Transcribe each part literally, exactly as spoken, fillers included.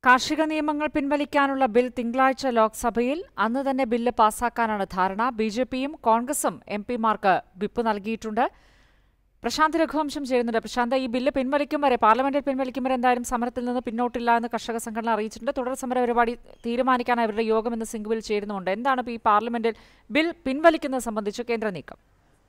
കാർഷിക നിയമങ്ങൾ പിൻവലിക്കാനുള്ള ബിൽ തിങ്കളാഴ്ച ലോക്സഭയിൽ അന്ന് തന്നെ ബില്ല് പാസാക്കാനാണ് ധാരണ. ബി ജെ പിയും കോൺഗ്രസും എം പിമാർക്ക് വിപ്പ് നൽകിയിട്ടുണ്ട്. പ്രശാന്ത് രഘുവംശം ചേരുന്നുണ്ട്. പ്രശാന്ത്, ഈ ബില്ല് പിൻവലിക്കും വരെ, പാർലമെന്റിൽ പിൻവലിക്കും വരെ എന്തായാലും സമരത്തിൽ നിന്ന് പിന്നോട്ടില്ല എന്ന് കർഷക സംഘടന അറിയിച്ചിട്ടുണ്ട്. തുടർ സമര പരിപാടി തീരുമാനിക്കാൻ അവരുടെ യോഗം ഇന്ന് സിംഗുവിൽ ചേരുന്നുണ്ട്. എന്താണ് ഈ പാർലമെന്റിൽ ബിൽ പിൻവലിക്കുന്നത് സംബന്ധിച്ച് കേന്ദ്ര നീക്കം?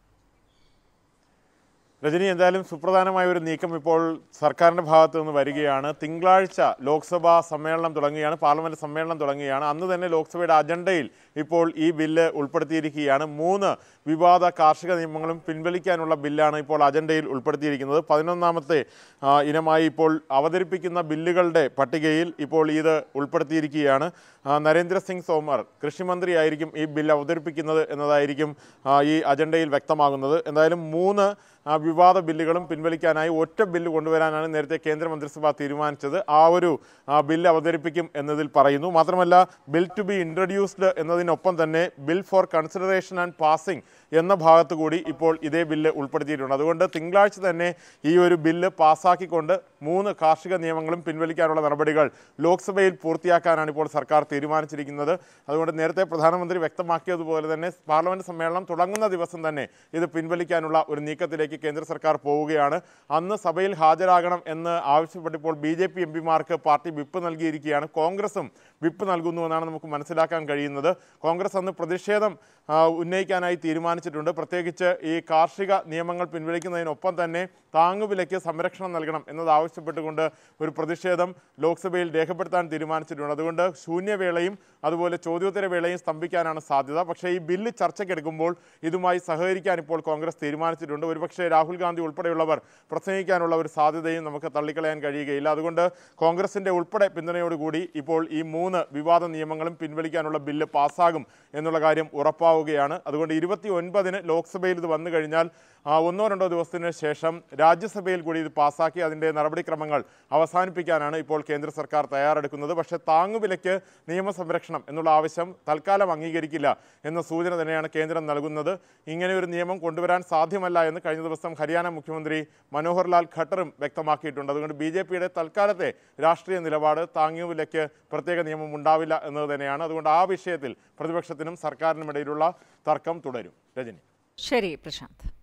രജനി, എന്തായാലും സുപ്രധാനമായ ഒരു നീക്കം ഇപ്പോൾ സർക്കാരിൻ്റെ ഭാഗത്തു നിന്ന് വരികയാണ്. തിങ്കളാഴ്ച ലോക്സഭാ സമ്മേളനം തുടങ്ങുകയാണ്, പാർലമെൻറ്റ് സമ്മേളനം തുടങ്ങുകയാണ്. അന്ന് തന്നെ ലോക്സഭയുടെ അജണ്ടയിൽ ഇപ്പോൾ ഈ ബില്ല് ഉൾപ്പെടുത്തിയിരിക്കുകയാണ്. മൂന്ന് വിവാദ കാർഷിക നിയമങ്ങളും പിൻവലിക്കാനുള്ള ബില്ലാണ് ഇപ്പോൾ അജണ്ടയിൽ ഉൾപ്പെടുത്തിയിരിക്കുന്നത്. പതിനൊന്നാമത്തെ ഇനമായി ഇപ്പോൾ അവതരിപ്പിക്കുന്ന ബില്ലുകളുടെ പട്ടികയിൽ ഇപ്പോൾ ഇത് ഉൾപ്പെടുത്തിയിരിക്കുകയാണ്. നരേന്ദ്രസിംഗ് തോമർ കൃഷിമന്ത്രിയായിരിക്കും ഈ ബില്ല് അവതരിപ്പിക്കുന്നത് എന്നതായിരിക്കും ഈ അജണ്ടയിൽ വ്യക്തമാകുന്നത്. എന്തായാലും മൂന്ന് വിവാദ ബില്ലുകളും പിൻവലിക്കാനായി ഒറ്റ ബില്ല് കൊണ്ടുവരാനാണ് നേരത്തെ കേന്ദ്രമന്ത്രിസഭ തീരുമാനിച്ചത്. ആ ഒരു ബില്ല് അവതരിപ്പിക്കും എന്നതിൽ പറയുന്നു. മാത്രമല്ല, ബിൽ ടു ബി ഇൻട്രൊഡ്യൂസ്ഡ് എന്നതിനൊപ്പം തന്നെ bill for consideration and passing എന്ന ഭാഗത്തു കൂടി ഇപ്പോൾ ഇതേ ബില്ല് ഉൾപ്പെടുത്തിയിട്ടുണ്ട്. അതുകൊണ്ട് തിങ്കളാഴ്ച തന്നെ ഈ ഒരു ബില്ല് പാസ്സാക്കിക്കൊണ്ട് മൂന്ന് കാർഷിക നിയമങ്ങളും പിൻവലിക്കാനുള്ള നടപടികൾ ലോക്സഭയിൽ പൂർത്തിയാക്കാനാണ് ഇപ്പോൾ സർക്കാർ തീരുമാനിച്ചിരിക്കുന്നത്. അതുകൊണ്ട് നേരത്തെ പ്രധാനമന്ത്രി വ്യക്തമാക്കിയതുപോലെ തന്നെ പാർലമെന്റ് സമ്മേളനം തുടങ്ങുന്ന ദിവസം തന്നെ ഇത് പിൻവലിക്കാനുള്ള ഒരു നീക്കത്തിലേക്ക് കേന്ദ്ര സർക്കാർ പോവുകയാണ്. അന്ന് സഭയിൽ ഹാജരാകണം എന്ന് ആവശ്യപ്പെട്ടിപ്പോൾ ബി ജെ പി എം പിമാർക്ക് പാർട്ടി വിപ്പ് നൽകിയിരിക്കുകയാണ്. കോൺഗ്രസും വിപ്പ് നൽകുന്നുവെന്നാണ് നമുക്ക് മനസ്സിലാക്കാൻ കഴിയുന്നത്. കോൺഗ്രസ് അന്ന് പ്രതിഷേധം ഉന്നയിക്കാനായി തീരുമാനിച്ചിട്ടുണ്ട്. പ്രത്യേകിച്ച് ഈ കാർഷിക നിയമങ്ങൾ പിൻവലിക്കുന്നതിനൊപ്പം തന്നെ താങ്ങുവിലയ്ക്ക് സംരക്ഷണം നൽകണം എന്നത് ആവശ്യപ്പെട്ടുകൊണ്ട് ഒരു പ്രതിഷേധം ലോക്സഭയിൽ രേഖപ്പെടുത്താൻ തീരുമാനിച്ചിട്ടുണ്ട്. അതുകൊണ്ട് ശൂന്യവേളയും അതുപോലെ ചോദ്യോത്തര വേളയും സ്തംഭിക്കാനാണ് സാധ്യത. പക്ഷേ ഈ ബില്ല് ചർച്ചയ്ക്കെടുക്കുമ്പോൾ ഇതുമായി സഹകരിക്കാൻ ഇപ്പോൾ കോൺഗ്രസ് തീരുമാനിച്ചിട്ടുണ്ട്. ഒരുപക്ഷെ രാഹുൽ ഗാന്ധി ഉൾപ്പെടെയുള്ളവർ പ്രസംഗിക്കാനുള്ള ഒരു സാധ്യതയും നമുക്ക് തള്ളിക്കളയാൻ കഴിയുകയില്ല. അതുകൊണ്ട് കോൺഗ്രസിൻ്റെ ഉൾപ്പെടെ പിന്തുണയോടുകൂടി ഇപ്പോൾ ഈ മൂന്ന് വിവാദ നിയമങ്ങളും പിൻവലിക്കാനുള്ള ബില്ല് പാസ്സാകും എന്നുള്ള കാര്യം ഉറപ്പാവുകയാണ്. അതുകൊണ്ട് ഇരുപത്തി ഒൻപതിന് ലോക്സഭയിൽ ഇത് വന്നു കഴിഞ്ഞാൽ ഒന്നോ രണ്ടോ ദിവസത്തിന് ശേഷം രാജ്യസഭയിൽ കൂടി ഇത് പാസ്സാക്കി അതിൻ്റെ നടപടിക്രമങ്ങൾ അവസാനിപ്പിക്കാനാണ് ഇപ്പോൾ കേന്ദ്ര സർക്കാർ തയ്യാറെടുക്കുന്നത്. പക്ഷേ താങ്ങുവിലയ്ക്ക് നിയമസംരക്ഷണം എന്നുള്ള ആവശ്യം തൽക്കാലം അംഗീകരിക്കില്ല എന്ന സൂചന തന്നെയാണ് കേന്ദ്രം നൽകുന്നത്. ഇങ്ങനെ ഒരു നിയമം കൊണ്ടുവരാൻ സാധ്യമല്ല എന്ന് കഴിഞ്ഞ ദിവസം ഹരിയാന മുഖ്യമന്ത്രി മനോഹർ ലാൽ ഖട്ടറും വ്യക്തമാക്കിയിട്ടുണ്ട്. അതുകൊണ്ട് ബി ജെ പിയുടെ തൽക്കാലത്തെ രാഷ്ട്രീയ നിലപാട് താങ്ങുവിലയ്ക്ക് പ്രത്യേക നിയമം ഉണ്ടാവില്ല എന്നത് തന്നെയാണ്. അതുകൊണ്ട് ആ വിഷയത്തിൽ പ്രതിപക്ഷത്തിനും സർക്കാരിനും ഇടയിലുള്ള തർക്കം തുടരും. രജനി. ശരി പ്രശാന്ത്.